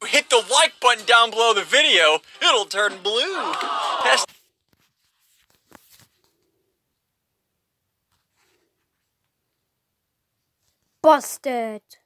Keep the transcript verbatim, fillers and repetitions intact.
hit the like button down below the video, it'll turn blue. That's Busted.